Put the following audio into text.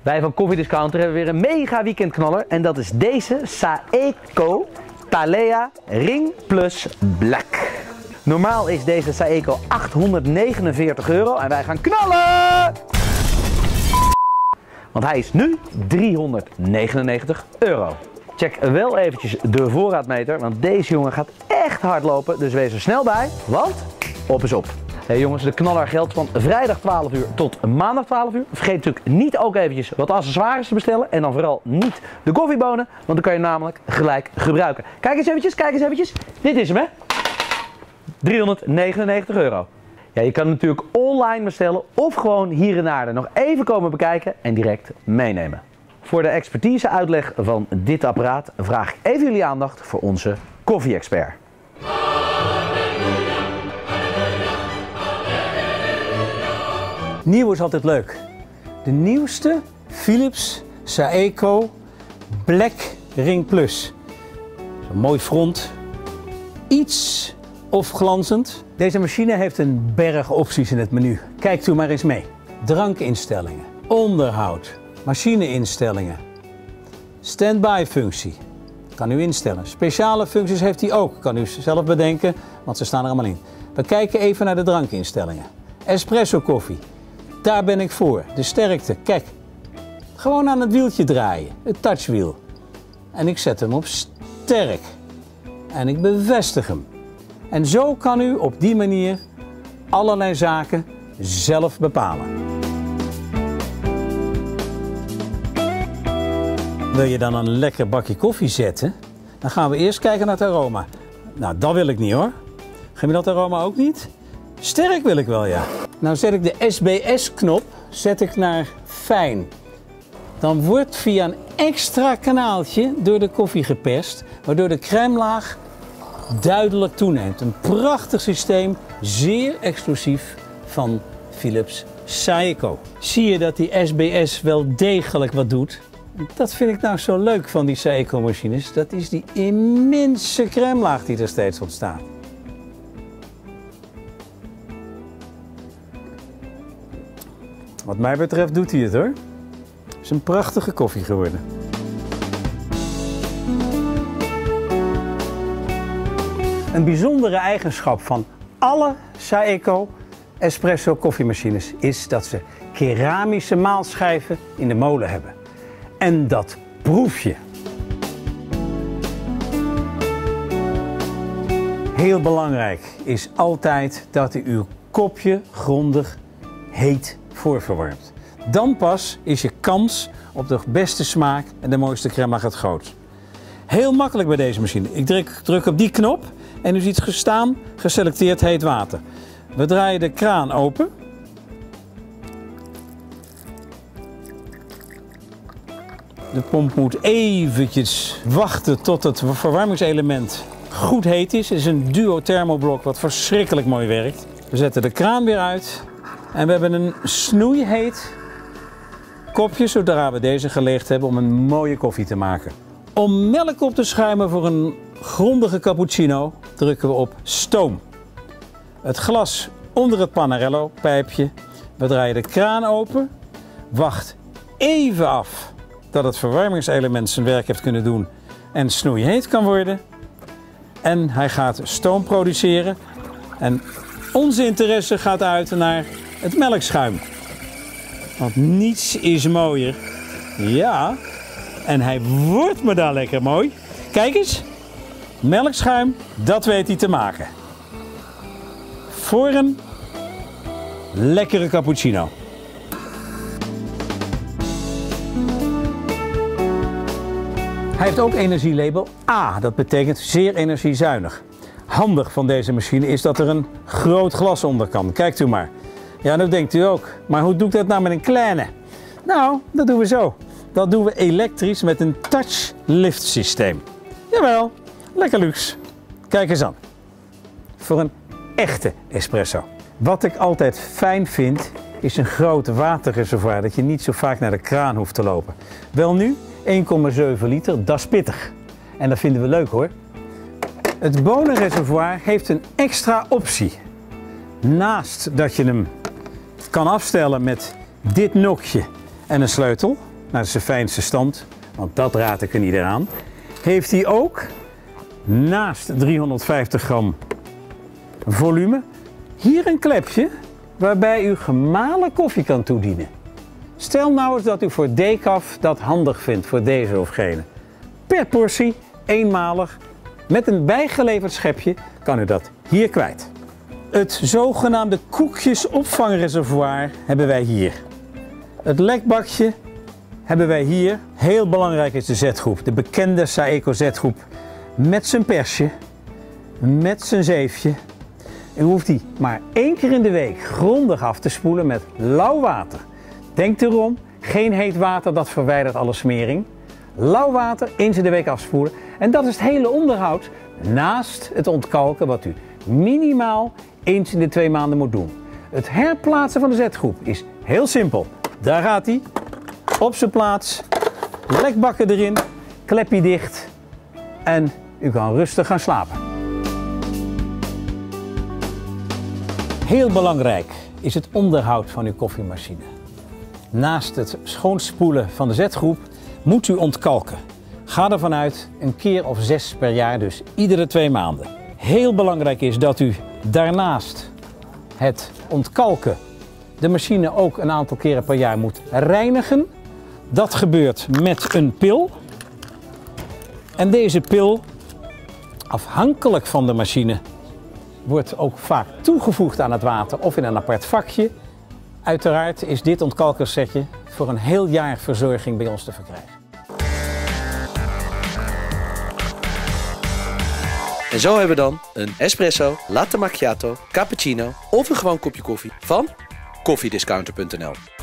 Wij van Koffie Discounter hebben weer een mega weekendknaller. En dat is deze Saeco Thalea Ring Plus Black. Normaal is deze Saeco €849 en wij gaan knallen! Want hij is nu €399. Check wel eventjes de voorraadmeter, want deze jongen gaat echt hard lopen. Dus wees er snel bij, want op is op. Hey jongens, de knaller geldt van vrijdag 12 uur tot maandag 12 uur. Vergeet natuurlijk niet ook eventjes wat accessoires te bestellen. En dan vooral niet de koffiebonen, want dan kan je hem namelijk gelijk gebruiken. Kijk eens eventjes, kijk eens eventjes. Dit is hem, hè? €399. Ja, je kan natuurlijk online bestellen of gewoon hier in Naarden nog even komen bekijken en direct meenemen. Voor de expertise uitleg van dit apparaat vraag ik even jullie aandacht voor onze koffie-expert. Nieuw is altijd leuk. De nieuwste Philips Saeco Black Ring Plus. Een mooi front. Iets of glanzend. Deze machine heeft een berg opties in het menu. Kijkt u maar eens mee. Drankinstellingen, onderhoud, machineinstellingen, standby functie. Kan u instellen. Speciale functies heeft hij ook. Kan u zelf bedenken, want ze staan er allemaal in. We kijken even naar de drankinstellingen. Espresso koffie. Daar ben ik voor. De sterkte. Kijk. Gewoon aan het wieltje draaien. Het touchwiel. En ik zet hem op sterk. En ik bevestig hem. En zo kan u op die manier allerlei zaken zelf bepalen. Wil je dan een lekker bakje koffie zetten? Dan gaan we eerst kijken naar het aroma. Nou, dat wil ik niet hoor. Gemiddeld aroma ook niet? Sterk wil ik wel, ja. Nou zet ik de SBS-knop naar fijn. Dan wordt via een extra kanaaltje door de koffie geperst, waardoor de crèmelaag duidelijk toeneemt. Een prachtig systeem, zeer exclusief van Philips Saeco. Zie je dat die SBS wel degelijk wat doet? Dat vind ik nou zo leuk van die Saeco machines. Dat is die immense crèmelaag die er steeds ontstaat. Wat mij betreft doet hij het hoor. Het is een prachtige koffie geworden. Een bijzondere eigenschap van alle Saeco espresso koffiemachines is dat ze keramische maalschijven in de molen hebben. En dat proef je. Heel belangrijk is altijd dat u uw kopje grondig heet voorverwarmt. Dan pas is je kans op de beste smaak en de mooiste crème het groot. Heel makkelijk bij deze machine. Ik druk op die knop en u ziet gestaan geselecteerd heet water. We draaien de kraan open. De pomp moet eventjes wachten tot het verwarmingselement goed heet is. Het is een duo thermoblok wat verschrikkelijk mooi werkt. We zetten de kraan weer uit. En we hebben een snoeiheet kopje zodra we deze geleegd hebben om een mooie koffie te maken. Om melk op te schuimen voor een grondige cappuccino drukken we op stoom. Het glas onder het Panarello pijpje. We draaien de kraan open. Wacht even af dat het verwarmingselement zijn werk heeft kunnen doen en snoeiheet kan worden. En hij gaat stoom produceren. En onze interesse gaat uit naar het melkschuim. Want niets is mooier. Ja, en hij wordt me daar lekker mooi. Kijk eens. Melkschuim, dat weet hij te maken. Voor een lekkere cappuccino. Hij heeft ook energielabel A. Dat betekent zeer energiezuinig. Handig van deze machine is dat er een groot glas onder kan. Kijkt u maar. Ja, dat denkt u ook. Maar hoe doe ik dat nou met een kleine? Nou, dat doen we zo. Dat doen we elektrisch met een touch lift systeem. Jawel, lekker luxe. Kijk eens aan. Voor een echte espresso. Wat ik altijd fijn vind, is een groot waterreservoir. Dat je niet zo vaak naar de kraan hoeft te lopen. Wel nu, 1,7 liter, dat is pittig. En dat vinden we leuk hoor. Het bonenreservoir heeft een extra optie. Naast dat je hem kan afstellen met dit nokje en een sleutel, naar zijn fijnste stand, want dat raad ik er niet aan, heeft hij ook naast 350 gram volume hier een klepje waarbij u gemalen koffie kan toedienen. Stel nou eens dat u voor decaf dat handig vindt voor deze of gene. Per portie, eenmalig, met een bijgeleverd schepje kan u dat hier kwijt. Het zogenaamde koekjesopvangreservoir hebben wij hier. Het lekbakje hebben wij hier. Heel belangrijk is de zetgroep, de bekende Saeco zetgroep. Met zijn persje, met zijn zeefje. U hoeft die maar 1 keer in de week grondig af te spoelen met lauw water. Denk erom, geen heet water, dat verwijdert alle smering. Lauw water, eens in de week afspoelen. En dat is het hele onderhoud naast het ontkalken wat u minimaal eens in de 2 maanden moet doen. Het herplaatsen van de zetgroep is heel simpel. Daar gaat hij, op zijn plaats, lekbakken erin, klepje dicht en u kan rustig gaan slapen. Heel belangrijk is het onderhoud van uw koffiemachine. Naast het schoonspoelen van de zetgroep moet u ontkalken. Ga ervan uit een keer of 6 per jaar, dus iedere 2 maanden. Heel belangrijk is dat u daarnaast het ontkalken de machine ook een aantal keren per jaar moet reinigen. Dat gebeurt met een pil. En deze pil, afhankelijk van de machine, wordt ook vaak toegevoegd aan het water of in een apart vakje. Uiteraard is dit ontkalkersetje voor een heel jaar verzorging bij ons te verkrijgen. En zo hebben we dan een espresso, latte macchiato, cappuccino of een gewoon kopje koffie van koffiediscounter.nl.